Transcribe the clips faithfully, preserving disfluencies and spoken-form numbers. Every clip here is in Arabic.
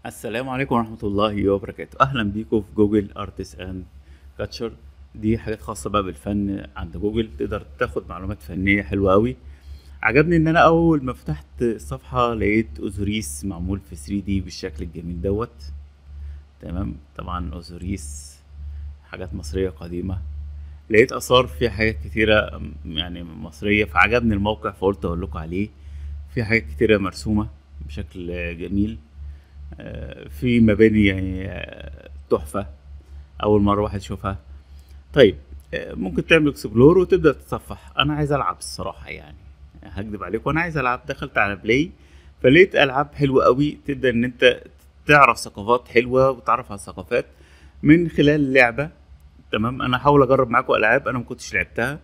السلام عليكم ورحمة الله وبركاته. أهلا بيكم في جوجل أرتس أند كاتشر. دي حاجات خاصة بقى بالفن عند جوجل، تقدر تاخد معلومات فنية حلوة أوي. عجبني إن أنا أول ما فتحت الصفحة لقيت أوزوريس معمول في ثري دي بالشكل الجميل دوت. تمام، طبعا أوزوريس حاجات مصرية قديمة. لقيت آثار فيها حاجات كتيرة م- يعني مصرية، فعجبني الموقع فقلت أقول لكم عليه. في حاجات كتيرة مرسومة بشكل جميل. آه، في مباني يعني آه، تحفة، أول مرة واحد يشوفها. طيب، آه، ممكن تعمل اكسبلور وتبدأ تتصفح. أنا عايز ألعب الصراحة، يعني هكدب عليك وأنا عايز ألعب. دخلت على بلاي فلقيت ألعاب حلوة قوي، تبدأ إن أنت تعرف ثقافات حلوة وتعرف على الثقافات من خلال اللعبة. تمام، أنا هحاول أجرب معاكم ألعاب أنا ما كنتش لعبتها.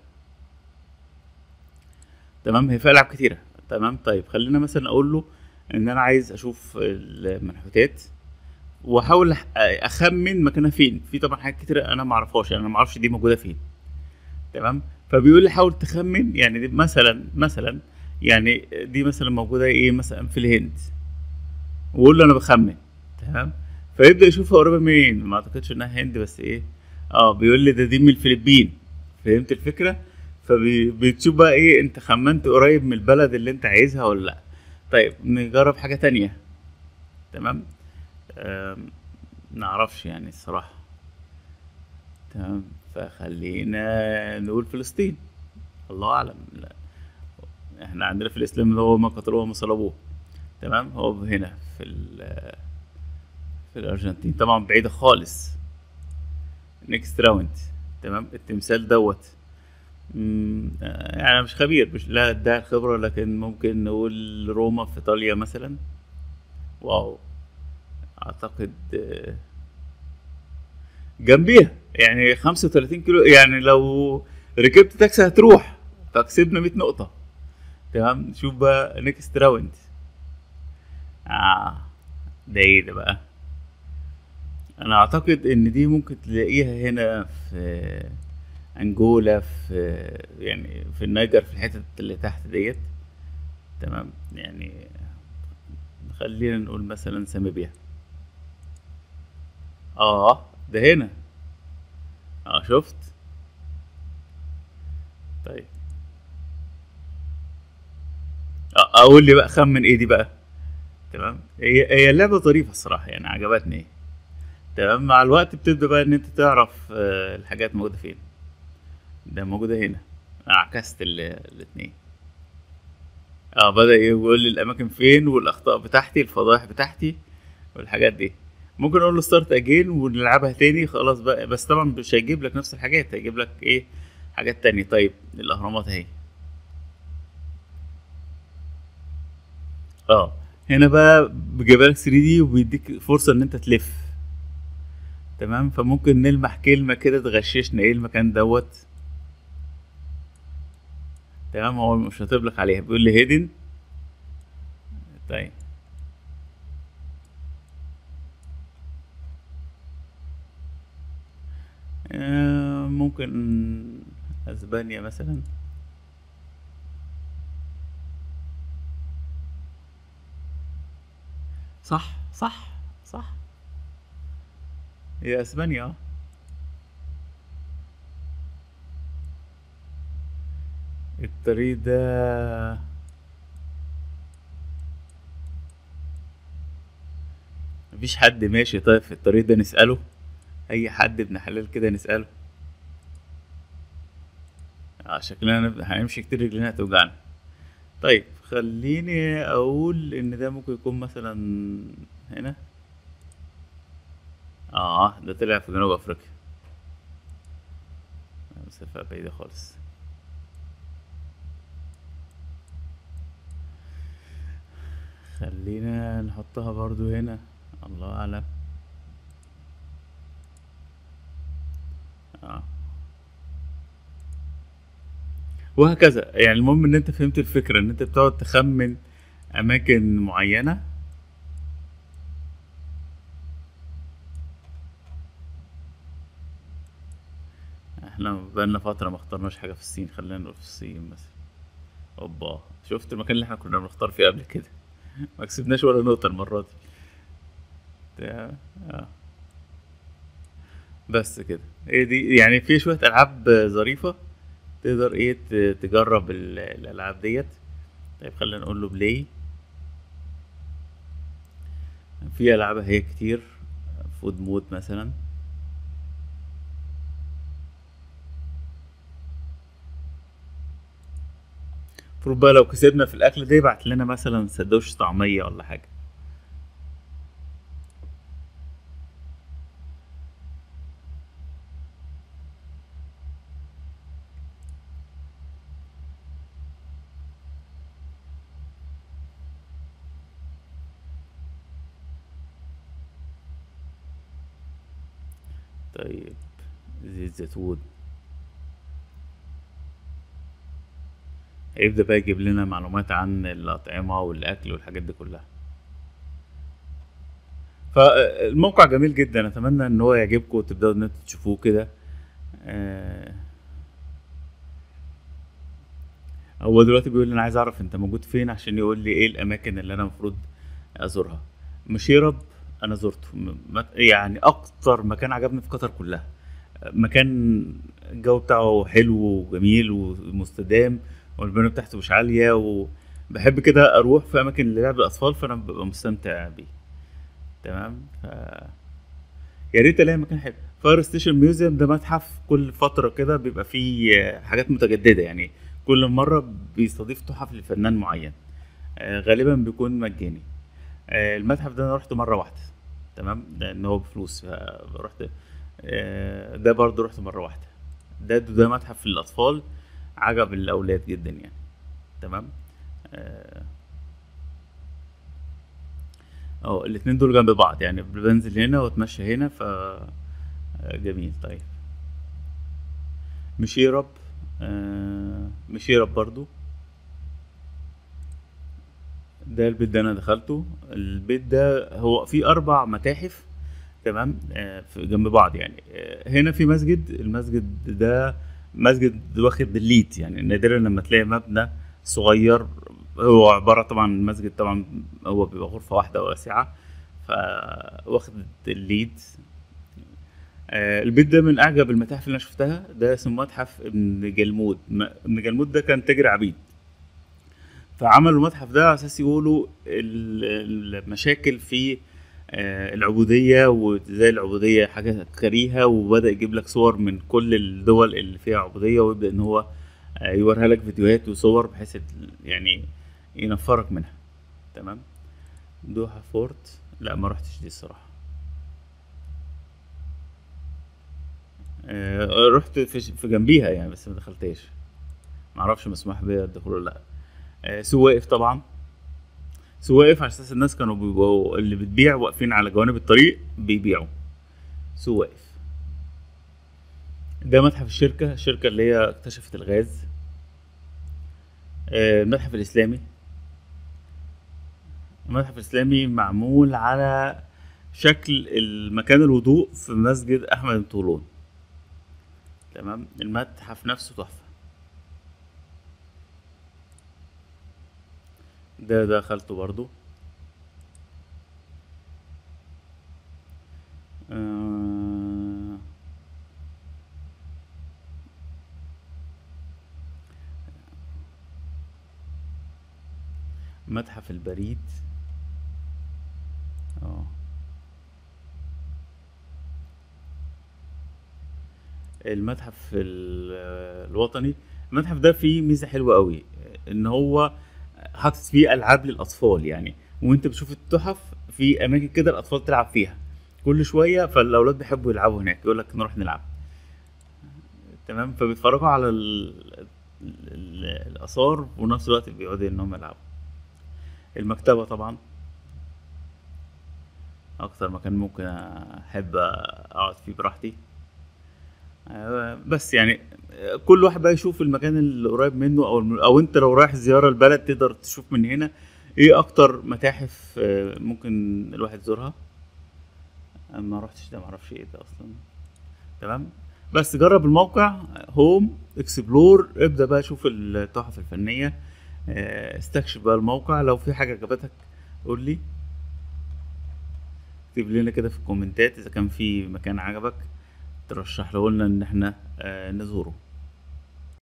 تمام، هي في ألعاب كتيرة. تمام، طيب خلينا مثلا أقول له إن أنا عايز أشوف المنحوتات واحاول أح- اخمن مكانها فين. في طبعا حاجات كتير انا ما اعرفهاش، يعني انا ما اعرفش دي موجوده فين. تمام، فبيقول لي حاول تخمن. يعني دي مثلا مثلا يعني دي مثلا موجوده ايه مثلا في الهند، واقول له انا بخمن. تمام، فيبدا يشوفها قريبه منين. ما اعتقدش انها هند، بس ايه، اه بيقول لي ده دي من الفلبين. فهمت الفكره؟ فبتشوف بقى ايه، انت خمنت قريب من البلد اللي انت عايزها ولا لا. طيب نجرب حاجه تانية. تمام، آم، نعرفش يعني الصراحه. تمام، فخلينا نقول فلسطين. الله اعلم، لا. احنا عندنا في الاسلام اللي هو ما قتلوه وما صلبوه. تمام، هو هنا في ال- في الارجنتين، طبعا بعيده خالص. نيكست راوند. تمام، التمثال دوت. مم، آه، يعني أنا مش خبير، مش لا ادعي الخبره، لكن ممكن نقول روما في ايطاليا مثلا. واو، اعتقد آه، جنبيها يعني خمسة وثلاثين كيلو، يعني لو ركبت تاكسي هتروح. فكسبنا مية نقطة. تمام، نشوف بقى نيكست راوند. اه، ده ايه ده بقى؟ انا اعتقد ان دي ممكن تلاقيها هنا في انجولا، في يعني في النيجر، في الحتت اللي تحت ديت. تمام، يعني خلينا نقول مثلا سامبيا. اه، ده هنا. اه، شفت؟ طيب، آه اقول لي بقى خمن ايه دي بقى. تمام، هي هي اللعبه ظريفه الصراحه، يعني عجبتني. تمام، مع الوقت بتبدا بقى ان انت تعرف آه الحاجات موجوده فين. ده موجوده هنا. عكست ال- الاتنين. اه، بدأ يقول لي الأماكن فين والأخطاء بتاعتي، الفضايح بتاعتي والحاجات دي. ممكن أقول له ستارت أجين ونلعبها تاني خلاص بقى، بس طبعا مش هيجيب لك نفس الحاجات، هيجيب لك إيه، حاجات تانية. طيب الأهرامات أهي. اه، هنا بقى بيجيبها لك ثري دي وبيديك فرصة إن أنت تلف. تمام، فممكن نلمح كلمة كده تغششنا إيه المكان دوت. تمام، هو مش هطبلك عليها، بيقول لي هيدن. طيب، آه ممكن أسبانيا مثلا. صح صح صح، هي اسبانيا اه. الطريق ده مفيش حد ماشي طيب في الطريق ده نسأله. اي حد ابن حلال كده نسأله. آه شكلنا هنب- هنمشي كتير، رجلنا هتوجعنا. طيب خليني اقول ان ده ممكن يكون مثلا هنا. اه، ده طلع في جنوب افريقيا. مسافة بعيدة خالص. خلينا نحطها برضو هنا. الله اعلم. اه، وهكذا. يعني المهم ان انت فهمت الفكرة، ان انت بتقعد تخمن اماكن معينة. احنا بقالنا فترة ما اخترناش حاجة في الصين، خلينا نقول في الصين مثلا. اوبا، شفت المكان اللي احنا كنا بنختار فيه قبل كده؟ ما كسبناش ولا نقطة المرة دي. آه. آه. بس كده، هي دي يعني في شوية ألعاب ظريفة تقدر ايه ت- تجرب ال- الألعاب ديت. طيب خلينا نقول له بلاي. في ألعاب هي كتير، فود مود مثلا. المفروض بقى لو كسبنا في الأكل ده يبعت لنا مثلا سندوتش طعمية ولا حاجة. طيب زيت زيتون. هيبدأ بقى يجيب لنا معلومات عن الأطعمة والأكل والحاجات دي كلها. فالموقع جميل جدا، أتمنى إن هو يعجبكم وتبدأوا إن انتوا تشوفوه كده. آه، هو دلوقتي بيقول لي أنا عايز أعرف أنت موجود فين عشان يقول لي إيه الأماكن اللي أنا المفروض أزورها. مشيرب أنا زرته، م- م- يعني أكتر مكان عجبني في قطر كلها. مكان الجو بتاعه حلو وجميل ومستدام، والبنى بتاعته مش عالية، وبحب كده أروح في أماكن للعب الأطفال، فأنا ببقى مستمتع بيه. تمام. ف... يا ريت ألاقي مكان حلو. فاير ستيشن ميوزيوم ده متحف كل فترة كده بيبقى فيه حاجات متجددة، يعني كل مرة بيستضيف تحف لفنان معين. آه، غالبا بيكون مجاني. آه، المتحف ده أنا رحت مرة واحدة، تمام، لأن هو بفلوس فرحت. آه، ده برضه رحت مرة واحدة. ده ده متحف للأطفال، عجب الأولاد جدا يعني. تمام. اه. آه، الاتنين دول جنب بعض، يعني بنزل هنا واتمشى هنا، ف آه، جميل. طيب مشيرب. آه مشيرب برضو. ده البيت ده انا دخلته. البيت ده هو فيه اربع متاحف، تمام، آه في جنب بعض يعني. آه هنا في مسجد، المسجد ده مسجد واخد الليد، يعني نادرا لما تلاقي مبنى صغير. هو عبارة طبعا مسجد، طبعا هو بيبقى غرفة واحدة واسعة، فواخد الليد. آه، البيت ده من اعجب المتاحف اللي انا شفتها. ده اسمه متحف ابن جلمود. م- ابن جلمود ده كان تاجر عبيد، فعملوا المتحف ده على اساس يقولوا ال- المشاكل في آه، العبودية، وازاي العبودية حاجة كريهة، وبدأ يجيب لك صور من كل الدول اللي فيها عبودية، ويبدأ ان هو آه، يوريها لك فيديوهات وصور بحيث ال- يعني ينفرك منها. تمام. دوحة فورت لا ما رحتش دي الصراحة. آه، رحت في في جنبيها يعني، بس ما دخلتهاش. ما اعرفش مسموح بيها الدخول ولا لا. آه، سوق واقف طبعا. سوق واقف على اساس الناس كانوا بيبقوا اللي بتبيع واقفين على جوانب الطريق بيبيعوا. سوق واقف. ده متحف الشركة، الشركة اللي هي اكتشفت الغاز. آه، المتحف الإسلامي. المتحف الإسلامي معمول على شكل المكان الوضوء في مسجد أحمد بن طولون. تمام. المتحف نفسه تحفة. ده دخلته برضو. آه، متحف البريد. اه. المتحف ال- الوطني. المتحف ده فيه ميزة حلوة قوي، ان هو حاطط فيه العاب للاطفال يعني. وانت بتشوف التحف في اماكن كده الاطفال تلعب فيها كل شوية، فالاولاد بيحبوا يلعبوا هناك، يقول لك نروح نلعب. تمام. فبيتفرجوا على ال... ال... الاثار، ونفس الوقت بيقعدوا انهم يلعبوا. المكتبة طبعا اكتر مكان ممكن احب اقعد فيه براحتي. آه، بس يعني آه، كل واحد بقى يشوف المكان اللي قريب منه، او الم- او انت لو رايح زيارة البلد تقدر تشوف من هنا ايه اكتر متاحف آه، ممكن الواحد يزورها. أنا ما رحتش ده، ما اعرفش ايه ده اصلا. تمام. بس جرب الموقع، هوم اكسبلور، ابدأ بقى شوف التحف الفنية. آه، استكشف بقى الموقع، لو في حاجة عجبتك قول لي. اكتب لنا كده في الكومنتات اذا كان في مكان عجبك ترشح له لنا ان احنا آه، نزوره.